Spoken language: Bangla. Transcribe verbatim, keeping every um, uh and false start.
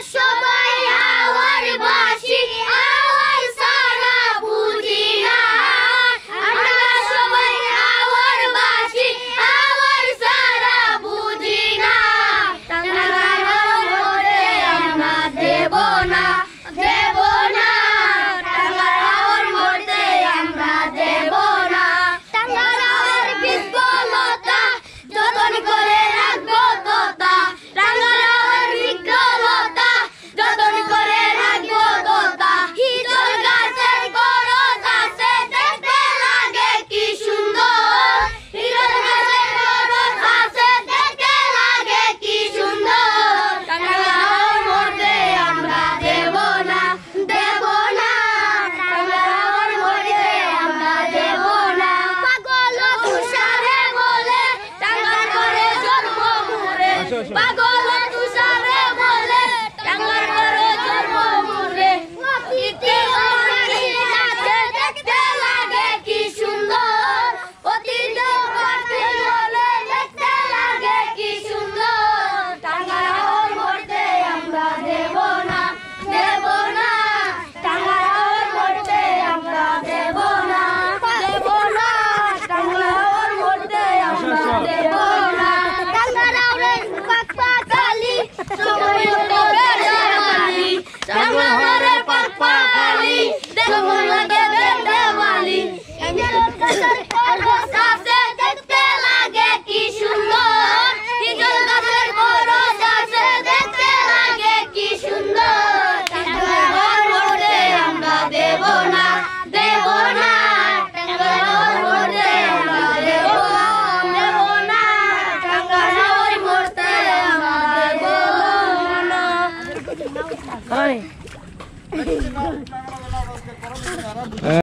সবাই হাওয়ার বাসি হাওয়ার সারা বুঝি না আমরা সবাই হাওয়ার বাসি হাওয়ার সারা বুঝি না টাঙ্গার হাওয়ারে আমরা দেব না দেব না টাঙ্গার হাওয়ার মধ্যে আমরা দেব না টাঙ্গার হাওয়ার বিকলতা যতন করে রাখবো তোতা টাঙ্গার হাওয়ার বিকলতা যতন করে রাখবো তোতা হিজল গাছের গরজ আছে দেখতে লাগে কি সুন্দর হিজল গাছের গরজ আছে দেখতে লাগে কি সুন্দর টাঙ্গার হাওয়ার মধ্যে আমরা দেব না দেব না টাঙ্গার হাওয়ার মধ্যে আমরা দেব না পাগল তুষারে বলে টাঙ্গার করে জন্ম মুরে পাগল তুষারে বলে টাঙ্গার করে জন্ম মুরে অতীতে অনেক আছে দেখতে লাগে কি সুন্দর অতীতে অনেক বলে দেখতে লাগে কি সুন্দর টাঙ্গার হাওয়ার মধ্যে আমরা দেব না দেব না টাঙ্গার হাওয়ার মধ্যে আমরা দেব না দেব না টাঙ্গার হাওয়ার মধ্যে আমরা দেব না টাঙ্গার হাওয়ার পাক্কা কালি সময় করে দেওয়ালি টাঙ্গার হাওয়ার পাক্কা কালি দেখো লাগে দেওয়ালি এমন কাছে গরজ আছে দেখতে লাগে কি সুন্দর হিজল গাছের গরজ আছে দেখতে লাগে কি সুন্দর টাঙ্গার হাওয়ার মধ্যে আমরা দেব না দেব না টাঙ্গার হাওয়ার মধ্যে আমরা দেব দেব না টাঙ্গার হাওয়ার মধ্যে আমরা দেব না